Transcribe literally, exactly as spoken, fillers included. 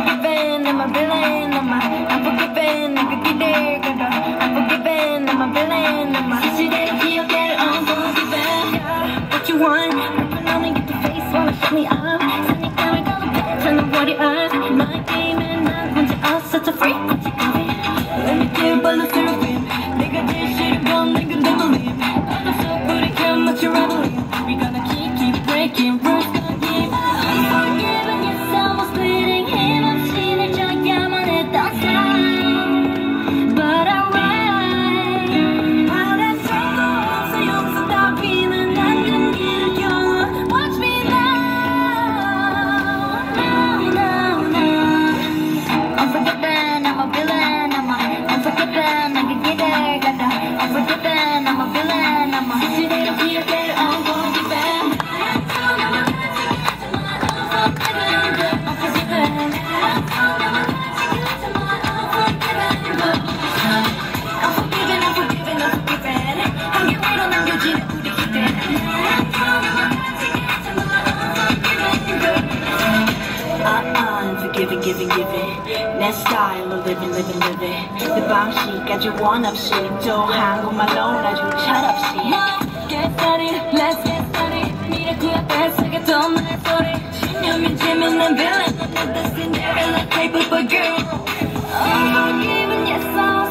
Unforgiven, I'm a villain. I'm a unforgiven. I could get there, girl. Unforgiven, I'm a villain. I'm a 시대를 기억해. Unforgiven. What you want? Purple on me, get the face wanna shut me up. 사니까 더 better than what you are. My game and 난 혼자 up, such a freak. What you got me? Let me deal by the Sserafim. 내가 제일 싫은 건 내가 never leave. I'm so good at how much you're rebelling. We gonna keep, keep breaking rules. Gonna keep unforgiven. Yes, I was bleeding. 힘없이 날 줘야만 했던 삶. But I'm right. 바람 쐴도 없어 용서 따위는 안전 길을 겨워. Watch me now. Now, now, now. Unforgiven, I'm a villain. I'm a unforgiven. I can get there, 가다. Unforgiven, I'm a villain. I'm a 시대를 기억해. Unforgiven. Unforgiving, giving, giving. 내 스타일로 living, living, living. 내 방식까지 원 없이 또 한국말로 아주 철없이. Get started, let's get started. 미라클 뱃속에 또 나의 소리. 신념이 지면 난 villain. I'm not the Cinderella type of a girl. Unforgiven, yes, I'm